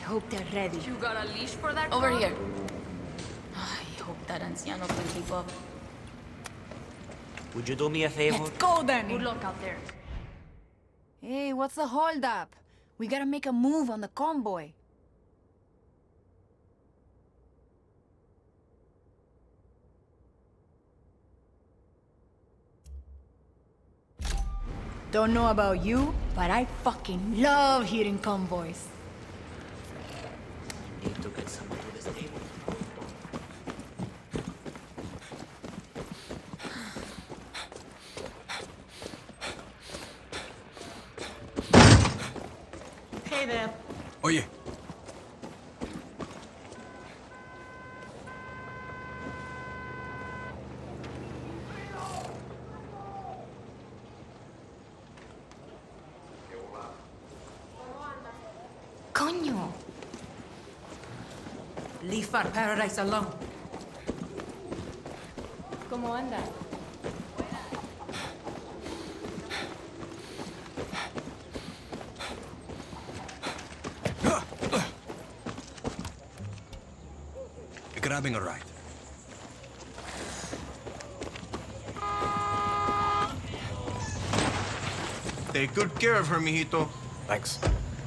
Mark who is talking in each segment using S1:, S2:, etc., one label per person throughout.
S1: hope they're ready.
S2: You got a leash for that?
S1: Over
S2: dog?
S1: here. I hope that anciano can keep up.
S3: Would you do me a favor?
S1: Let's go, Danny!
S2: Good luck out there.
S1: Hey, what's the holdup? We gotta make a move on the convoy. Don't know about you, but I fucking love hitting convoys.
S3: Need to get someone to this table.
S2: Hey there.
S4: Oye.
S1: Coño.
S5: Leave our paradise alone.
S1: ¿Cómo anda?
S4: Grabbing a ride.
S6: Take good care of her, mijito.
S4: Thanks.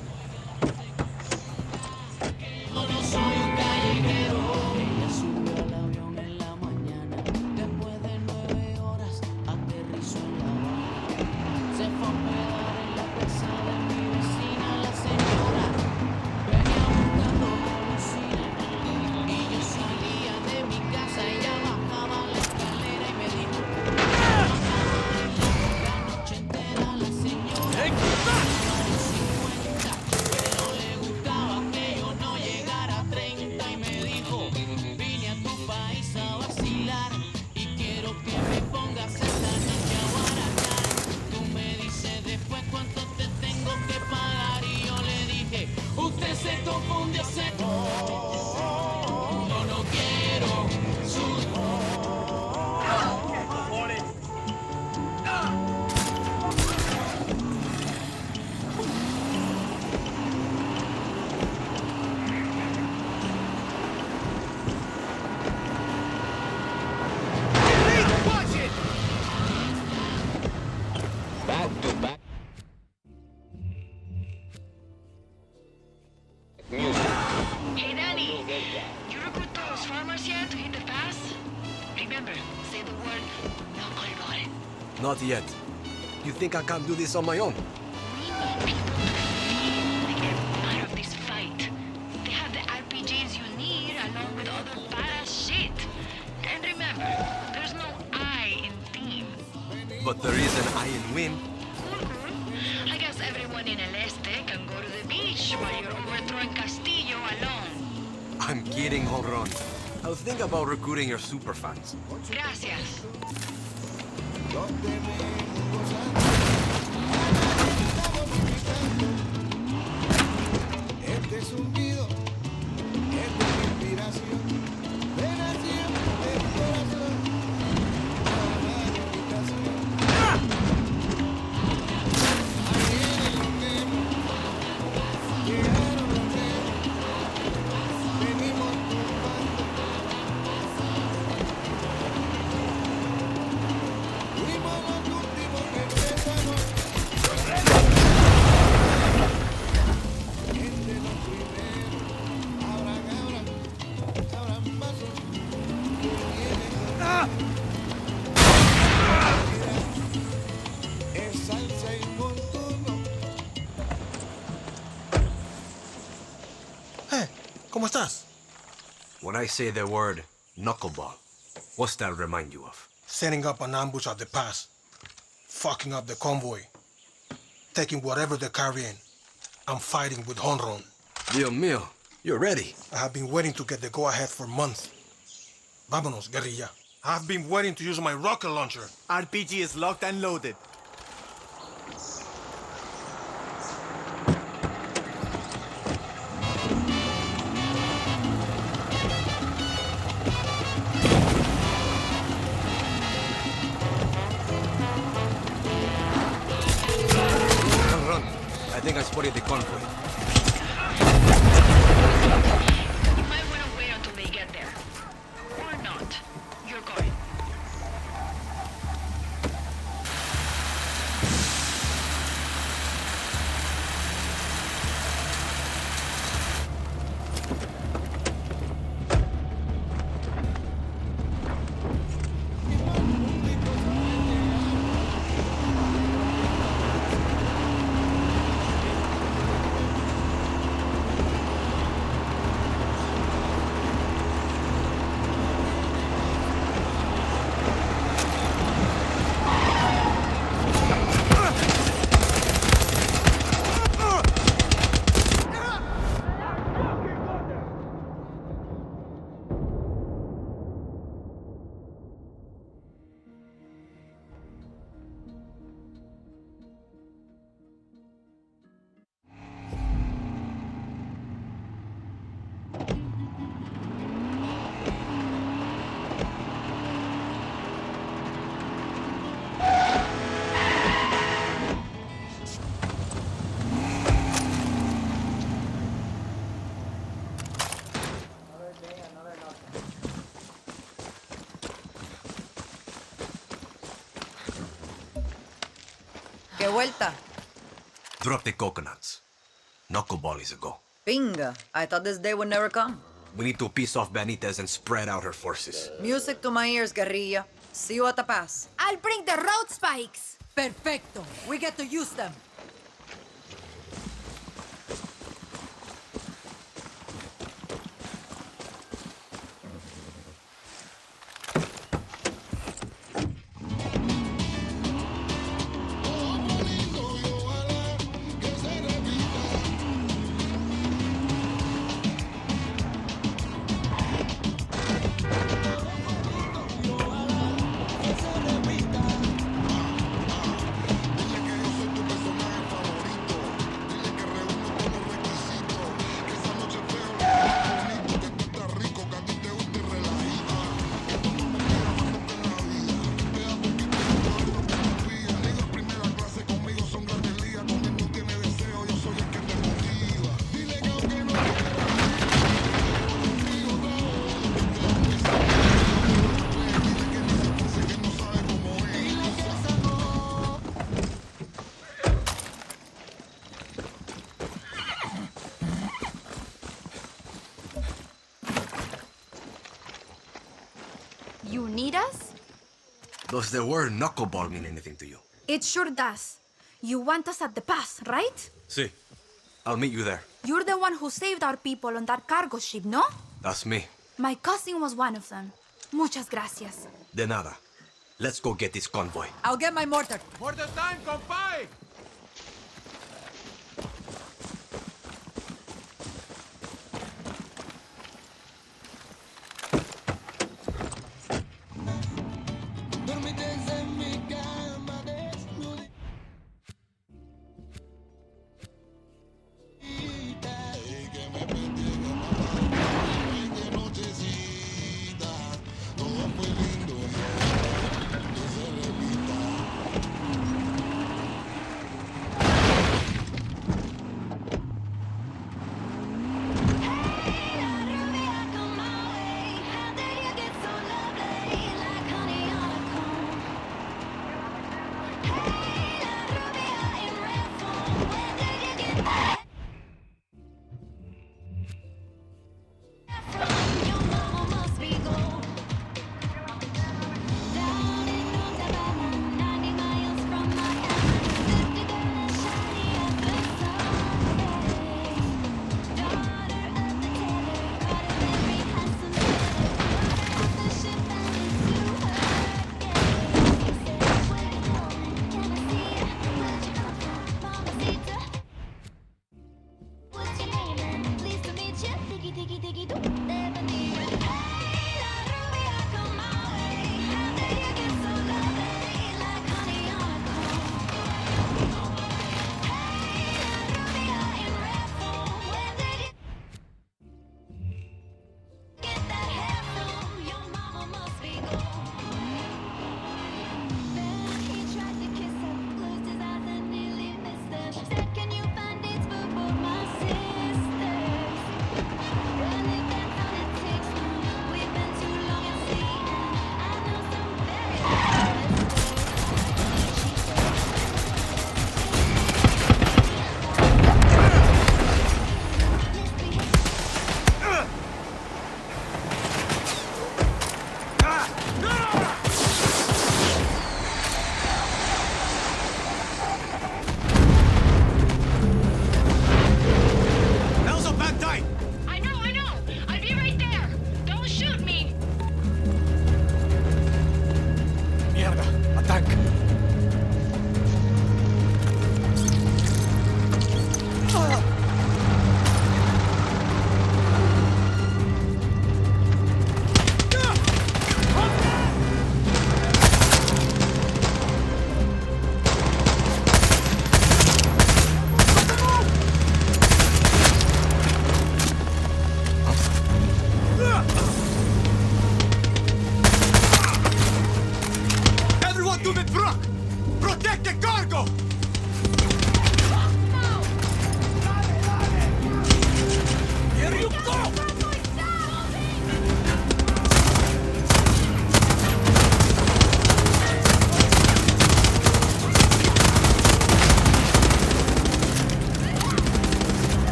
S7: Hey, Danny. You recruit those farmers yet to hit the pass? Remember, say the word Knuckleball.
S4: Not yet. You think I can't do this on my own?
S7: We need people to feel like they're part of this fight. They have the RPGs you need along with other badass shit. And remember, there's no I in team.
S4: But there is an I in win.
S7: Cool. I guess everyone in El Este can go to the beach while you're overthrowing Castillo alone.
S4: I'm kidding, Honron. I'll think about recruiting your superfans.
S7: Gracias.
S8: Este zumbido es de mi inspiración. Renació el corazón para la invitación. Ahí vienen los nemos, llegaron los nemos, venimos tumbando. Fuimos los últimos que empezamos. Entre los primeros, abran paso, que viene es salsa y contorno.
S4: Hey, ¿cómo estás? When I say the word knuckleball, what's that remind you of?
S8: Setting up an ambush at the pass, fucking up the convoy, taking whatever they're carrying, and fighting with Honron.
S4: Dios mío, you're ready.
S8: I have been waiting to get the go-ahead for months. Vámonos, guerrilla. I've been waiting to use my rocket launcher.
S6: RPG is locked and loaded.
S4: Run. I think I spotted the convoy.
S9: ¿Qué vuelta?
S4: Drop the coconuts. Knuckleball is a go.
S9: Pinga. I thought this day would never come.
S4: We need to piece off Benitez and spread out her forces.
S9: Music to my ears, guerrilla. See you at the pass.
S1: I'll bring the road spikes.
S5: Perfecto. We get to use them.
S1: You need us?
S4: Does the word knuckleball mean anything to you?
S1: It sure does. You want us at the pass, right?
S4: Si. I'll meet you there.
S1: You're the one who saved our people on that cargo ship, no?
S4: That's me.
S1: My cousin was one of them. Muchas gracias.
S4: De nada. Let's go get this convoy.
S5: I'll get my mortar.
S6: Mortar time, compay!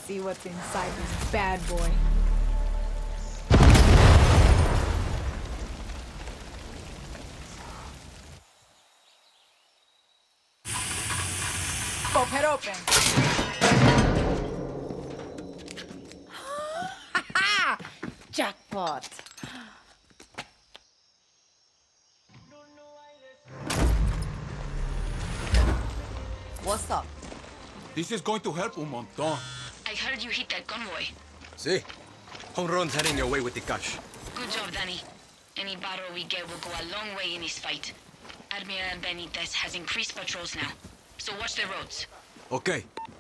S1: see what's inside this bad boy. Pop it open. Jackpot.
S5: What's up?
S6: This is going to help un montón.
S7: I heard you hit that convoy.
S4: See? Home run's heading your way with the cash.
S7: Good job, Danny. Any barrel we get will go a long way in this fight. Admiral Benitez has increased patrols now, so watch the roads.
S4: Okay.